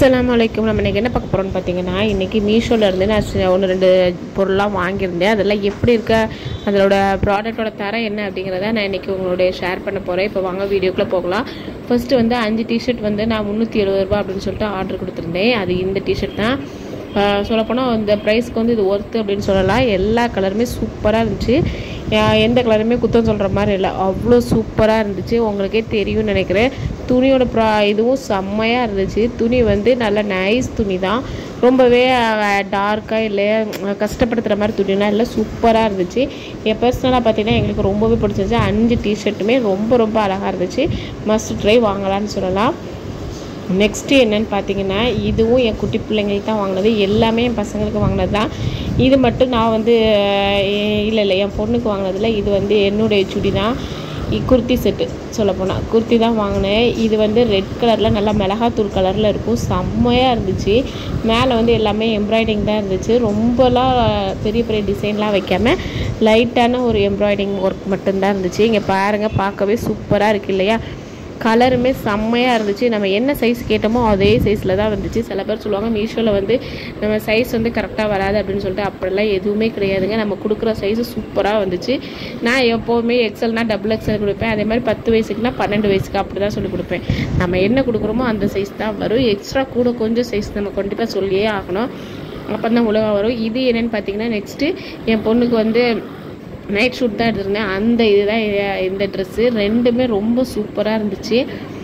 அஸ்ஸலாமு நம்ம இன்றைக்கி என்ன பார்க்க போகிறோம்னு பார்த்தீங்கன்னா, இன்றைக்கி மீஷோலேருந்து நான் 1-2 பொருள்லாம் வாங்கியிருந்தேன். அதெல்லாம் எப்படி இருக்க, அதோட ப்ராடக்டோட தரம் என்ன அப்படிங்கிறத நான் இன்றைக்கி உங்களுடைய ஷேர் பண்ண போகிறேன். இப்போ வாங்க வீடியோக்குள்ளே போகலாம். ஃபஸ்ட்டு வந்து 5 டிஷர்ட் வந்து நான் 370 ரூபா அப்படின்னு சொல்லிட்டு ஆர்டர் கொடுத்துருந்தேன். அது இந்த டிஷர்ட் தான். சொல்லப்போனால் இந்த ப்ரைஸ்க்கு வந்து இது ஒர்த்து அப்படின்னு சொல்லலாம். எல்லா கலருமே சூப்பராக இருந்துச்சு. எந்த கலருமே குத்தம் சொல்கிற மாதிரி இல்லை, அவ்வளோ சூப்பராக இருந்துச்சு. உங்களுக்கே தெரியும்னு நினைக்கிறேன். துணியோட இதுவும் செம்மையாக இருந்துச்சு. துணி வந்து நல்ல நைஸ் துணி தான், ரொம்பவே டார்க்காக இல்லை, கஷ்டப்படுத்துகிற மாதிரி துணிலாம் இல்லை, சூப்பராக இருந்துச்சு. என் பர்சனலாக பார்த்தீங்கன்னா எங்களுக்கு ரொம்பவே பிடிச்சிருந்துச்சு. 5 டிஷர்ட்டுமே ரொம்ப ரொம்ப அழகாக இருந்துச்சு. மஸ்ட் ட்ரை, வாங்கலான்னு சொல்லலாம். நெக்ஸ்ட்டு என்னென்னு பார்த்தீங்கன்னா, இதுவும் என் குட்டி பிள்ளைங்களுக்கு தான் வாங்கினது. எல்லாமே என் பசங்களுக்கு வாங்கினது தான். இது மட்டும் நான் வந்து இல்லை என் பொண்ணுக்கு வாங்கினதில்ல. இது வந்து என்னுடைய சுடி தான். குர்த்தி செட்டு சொல்லப்போனால் குர்த்தி தான் வாங்கினேன். இது வந்து ரெட் கலரில் நல்லா மிளகாத்தூள் கலரில் இருக்கும், செம்மையாக இருந்துச்சு. மேலே வந்து எல்லாமே எம்ப்ராய்டிங் தான் இருந்துச்சு. ரொம்பலாம் பெரிய பெரிய டிசைன்லாம் வைக்காமல் லைட்டான ஒரு எம்ப்ராய்டிங் ஒர்க் மட்டும்தான் இருந்துச்சு. இங்கே பாருங்கள், பார்க்கவே சூப்பராக இருக்குது இல்லையா? கலருமே செம்மையாக இருந்துச்சு. நம்ம என்ன சைஸ் கேட்டோமோ அதே சைஸில் தான் வந்துச்சு. சில பேர் சொல்லுவாங்க மீஷோவில் வந்து நம்ம சைஸ் வந்து கரெக்டாக வராது அப்படின்னு சொல்லிட்டு. அப்படிலாம் எதுவுமே கிடையாதுங்க. நம்ம கொடுக்குற சைஸு சூப்பராக வந்துச்சு. நான் எப்போவுமே எக்ஸல்னால் டபுள் எக்ஸல் கொடுப்பேன். அதே மாதிரி 10 வயசுக்குனா 12 வயசுக்கு அப்படி தான் சொல்லி கொடுப்பேன். நம்ம என்ன கொடுக்குறோமோ அந்த சைஸ் தான் வரும். எக்ஸ்ட்ரா கூட கொஞ்சம் சைஸ் நம்ம கண்டிப்பாக சொல்லியே ஆகணும், அப்போ தான் ஒழுங்காக வரும். இது என்னென்னு பார்த்தீங்கன்னா, நெக்ஸ்ட்டு என் பொண்ணுக்கு வந்து நைட் ஷூட் தான் எடுத்திருந்தேன். அந்த இதுதான் இந்த ட்ரெஸ்ஸு. ரெண்டுமே ரொம்ப சூப்பராக இருந்துச்சு.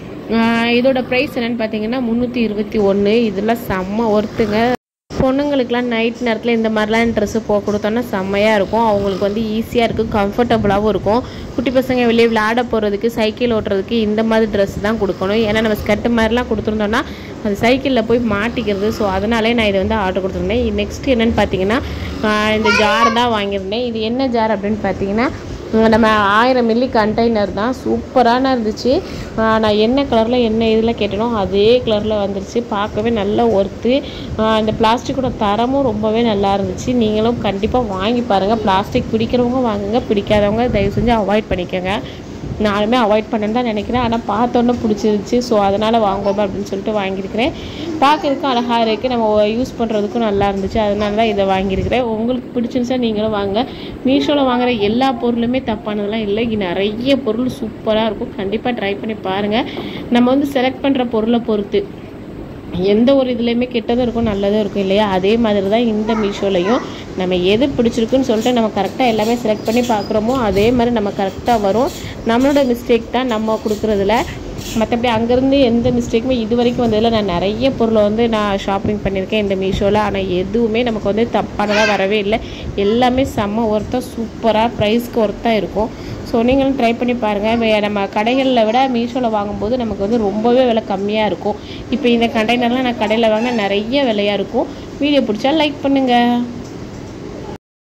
இதோட ப்ரைஸ் என்னென்னு பார்த்தீங்கன்னா 321. இதெல்லாம் செம்ம ஒர்த்துங்க. பொண்ணுங்களுக்கெலாம் நைட் நேரத்தில் இந்த மாதிரிலாம் ட்ரெஸ்ஸு போக கொடுத்தோன்னா செம்மையாக இருக்கும். அவங்களுக்கு வந்து ஈஸியாக இருக்கும், கம்ஃபர்டபுளாகவும் இருக்கும். குட்டி பசங்க வெளியே விளையாட போகிறதுக்கு, சைக்கிள் ஓட்டுறதுக்கு இந்த மாதிரி ட்ரெஸ் தான் கொடுக்கணும். ஏன்னா நம்ம ஸ்கர்ட்டு மாதிரிலாம் கொடுத்துருந்தோன்னா அது சைக்கிளில் போய் மாட்டிக்கிறது. ஸோ அதனாலே நான் இதை வந்து ஆர்டர் கொடுத்துருந்தேன். நெக்ஸ்ட்டு என்னென்னு பார்த்தீங்கன்னா, இந்த ஜார் தான் வாங்கியிருந்தேன். இது என்ன ஜார் அப்படின்னு பார்த்தீங்கன்னா, நம்ம 1000 மில்லி கண்டெய்னர் தான். சூப்பரான இருந்துச்சு. நான் என்ன கலரில் என்ன இதில் கேட்டனோ அதே கலரில் வந்துருச்சு. பார்க்கவே நல்ல ஒர்த்து. இந்த பிளாஸ்டிக்கோட தரமும் ரொம்பவே நல்லா இருந்துச்சு. நீங்களும் கண்டிப்பாக வாங்கி பாருங்கள். பிளாஸ்டிக் பிடிக்கிறவங்க வாங்குங்க, பிடிக்காதவங்க தயவு செஞ்சு அவாய்ட் பண்ணிக்கோங்க. நானுமே அவாய்ட் பண்ணேன்னு தான் நினைக்கிறேன். ஆனால் பார்த்தோன்னே பிடிச்சிருந்துச்சி. ஸோ அதனால் வாங்குவோம் அப்படின்னு சொல்லிட்டு வாங்கியிருக்கிறேன். பார்க்குறதுக்கும் அழகாக இருக்குது, நம்ம யூஸ் பண்ணுறதுக்கும் நல்லா இருந்துச்சு. அதனால தான் இதை வாங்கியிருக்கிறேன். உங்களுக்கு பிடிச்சிருந்துச்சா நீங்களும் வாங்க. மீஷோவில் வாங்குகிற எல்லா பொருளுமே தப்பானதெல்லாம் இல்லை. நிறைய பொருள் சூப்பராக இருக்கும். கண்டிப்பாக ட்ரை பண்ணி பாருங்கள். நம்ம வந்து செலக்ட் பண்ணுற பொருளை பொறுத்து எந்த ஒரு இதுலேயுமே கெட்டதும் இருக்கும், நல்லதும் இருக்கும் இல்லையா? அதே மாதிரி தான் இந்த மீஷோலையும் நம்ம எது பிடிச்சிருக்குன்னு சொல்லிட்டு நம்ம கரெக்டாக எல்லாமே செலக்ட் பண்ணி பார்க்குறோமோ அதே மாதிரி நம்ம கரெக்டாக வரும். நம்மளோட மிஸ்டேக் தான் நம்ம கொடுக்குறதுல. மற்றபடி அங்கேருந்து எந்த மிஸ்டேக்குமே இது வரைக்கும் வந்ததில். நான் நிறைய பொருளை வந்து நான் ஷாப்பிங் பண்ணியிருக்கேன் இந்த மீஷோவில். ஆனால் எதுவுமே நமக்கு வந்து தப்பானதாக வரவே இல்லை. எல்லாமே செம்ம ஒர்த்தாக சூப்பராக ப்ரைஸ்க்கு ஒர்த்தாக இருக்கும். ஸோ நீங்களும் ட்ரை பண்ணி பாருங்கள். நம்ம கடைகளில் விட மீஷோவில் வாங்கும்போது நமக்கு வந்து ரொம்பவே விலை கம்மியாக இருக்கும். இப்போ இந்த கண்டெய்னர்லாம் நான் கடையில் வாங்கினா நிறைய விலையாக இருக்கும். வீடியோ பிடிச்சா லைக் பண்ணுங்கள்.